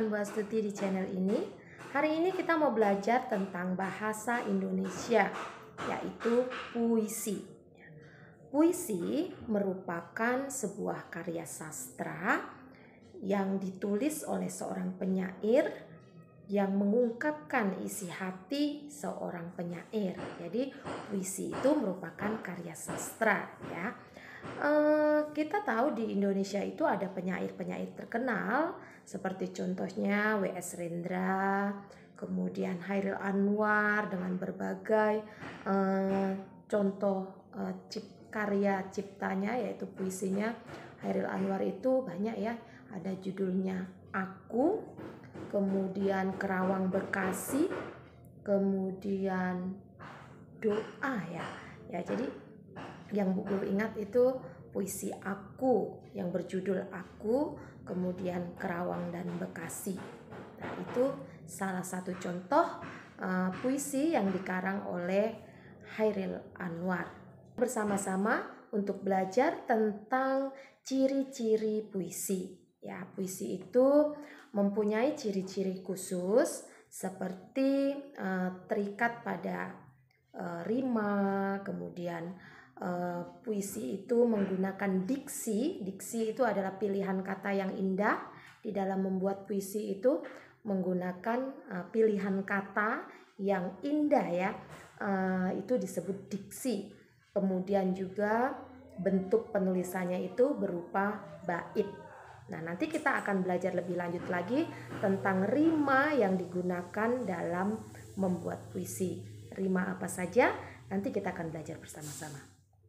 teman Bu Astuti di channel ini. Hari ini kita mau belajar tentang bahasa Indonesia, yaitu puisi. Puisi merupakan sebuah karya sastra yang ditulis oleh seorang penyair yang mengungkapkan isi hati seorang penyair. Jadi puisi itu merupakan karya sastra, ya. Kita tahu di Indonesia itu ada penyair-penyair terkenal seperti contohnya W.S. Rendra, kemudian Chairil Anwar dengan berbagai contoh karya ciptanya, yaitu puisinya. Chairil Anwar itu banyak ya, ada judulnya Aku, kemudian Kerawang Bekasi, kemudian Doa ya. Jadi yang Bu Guru ingat itu puisi Aku yang berjudul Aku, kemudian Kerawang dan Bekasi. Nah, itu salah satu contoh puisi yang dikarang oleh Chairil Anwar. Bersama-sama untuk belajar tentang ciri-ciri puisi. Ya, puisi itu mempunyai ciri-ciri khusus seperti terikat pada rima, kemudian puisi itu menggunakan diksi. Diksi itu adalah pilihan kata yang indah. Di dalam membuat puisi itu menggunakan pilihan kata yang indah ya. Itu disebut diksi. Kemudian juga bentuk penulisannya itu berupa bait. Nah, nanti kita akan belajar lebih lanjut lagi tentang rima yang digunakan dalam membuat puisi. Rima apa saja? Nanti kita akan belajar bersama-sama.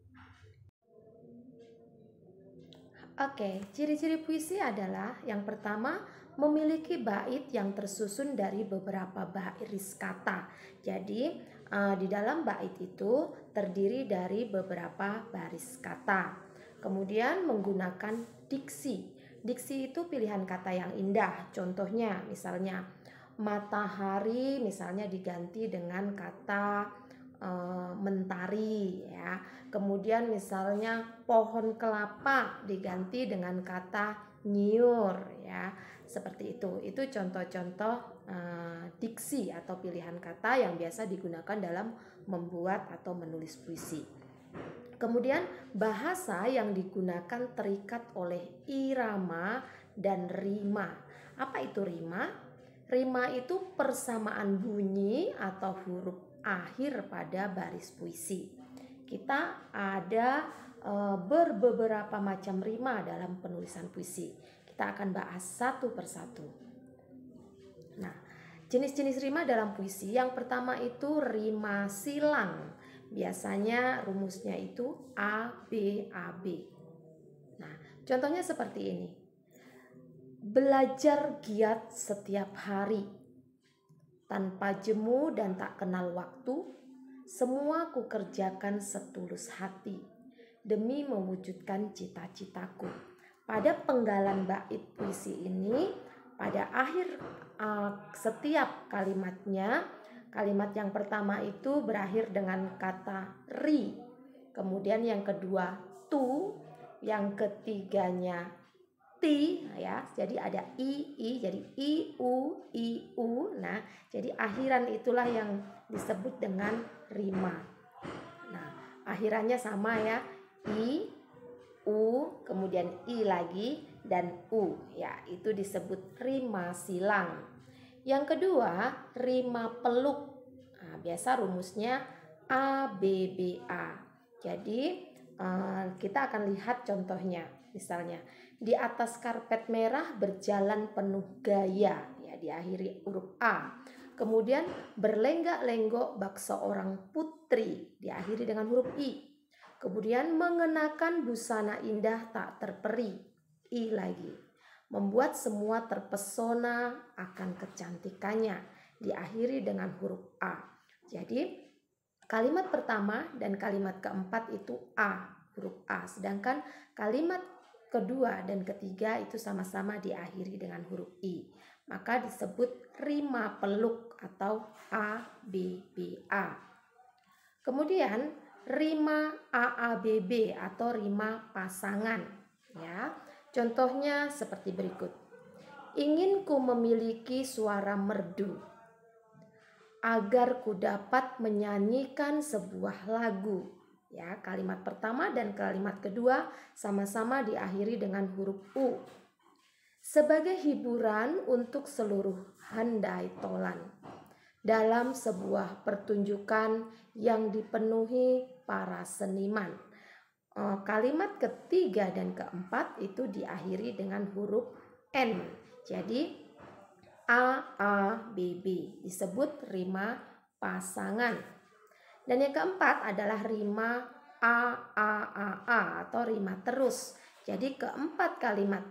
Oke, ciri-ciri puisi adalah yang pertama, memiliki bait yang tersusun dari beberapa baris kata. Jadi di dalam bait itu terdiri dari beberapa baris kata. Kemudian menggunakan diksi. Diksi itu pilihan kata yang indah. Contohnya misalnya matahari misalnya diganti dengan kata mentari ya. Kemudian misalnya pohon kelapa diganti dengan kata nyiur ya. Seperti itu. Itu contoh-contoh diksi atau pilihan kata yang biasa digunakan dalam membuat atau menulis puisi. Kemudian bahasa yang digunakan terikat oleh irama dan rima. Apa itu rima? Rima itu persamaan bunyi atau huruf akhir pada baris puisi. Kita ada beberapa macam rima dalam penulisan puisi. Kita akan bahas satu persatu. Nah, jenis-jenis rima dalam puisi yang pertama itu rima silang. Biasanya rumusnya itu A, B, A, B. Nah, contohnya seperti ini. Belajar giat setiap hari, tanpa jemu dan tak kenal waktu, semua kukerjakan setulus hati, demi mewujudkan cita-citaku. Pada penggalan bait puisi ini, pada akhir setiap kalimatnya, kalimat yang pertama itu berakhir dengan kata ri, kemudian yang kedua tu, yang ketiganya ti ya. Jadi ada i jadi i u. Nah, jadi akhiran itulah yang disebut dengan rima. Nah, akhirannya sama ya. I, u, kemudian i lagi dan u ya. Itu disebut rima silang. Yang kedua, rima peluk. Nah, biasa rumusnya A, B, B, A. Jadi kita akan lihat contohnya. Misalnya, di atas karpet merah berjalan penuh gaya, ya diakhiri huruf A. Kemudian berlenggak-lenggok bak seorang putri, diakhiri dengan huruf I. Kemudian mengenakan busana indah tak terperi, I lagi. Membuat semua terpesona akan kecantikannya, diakhiri dengan huruf A. Jadi kalimat pertama dan kalimat keempat itu A, huruf A. Sedangkan kalimat kedua dan ketiga itu sama-sama diakhiri dengan huruf I. Maka disebut rima peluk atau A, B, B, A. Kemudian rima A, A, B, B atau rima pasangan ya. Contohnya seperti berikut. Ingin ku memiliki suara merdu, agar ku dapat menyanyikan sebuah lagu. Ya, kalimat pertama dan kalimat kedua sama-sama diakhiri dengan huruf U. Sebagai hiburan untuk seluruh handai tolan dalam sebuah pertunjukan yang dipenuhi para seniman. Kalimat ketiga dan keempat itu diakhiri dengan huruf N. Jadi A, B, B disebut rima pasangan. Dan yang keempat adalah rima A, atau rima terus. Jadi keempat kalimat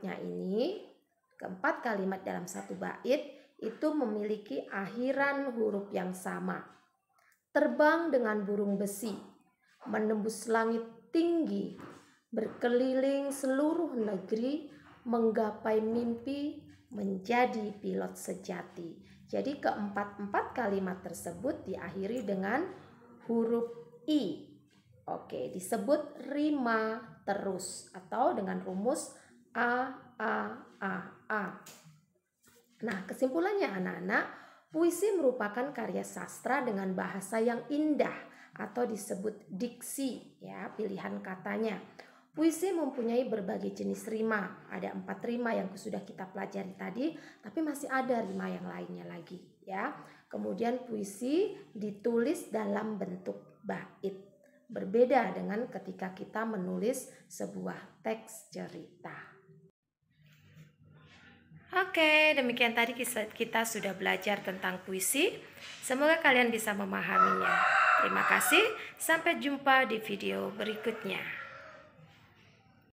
dalam satu bait itu memiliki akhiran huruf yang sama. Terbang dengan burung besi, menembus langit tinggi, berkeliling seluruh negeri, menggapai mimpi, menjadi pilot sejati. Jadi keempat kalimat tersebut diakhiri dengan huruf I. Oke, disebut rima terus atau dengan rumus A. Nah, kesimpulannya anak-anak, puisi merupakan karya sastra dengan bahasa yang indah atau disebut diksi, ya, pilihan katanya. Puisi mempunyai berbagai jenis rima. Ada 4 rima yang sudah kita pelajari tadi, tapi masih ada rima yang lainnya lagi, ya. Kemudian puisi ditulis dalam bentuk bait. Berbeda dengan ketika kita menulis sebuah teks cerita. Oke, demikian tadi kita sudah belajar tentang puisi. Semoga kalian bisa memahaminya. Terima kasih, sampai jumpa di video berikutnya.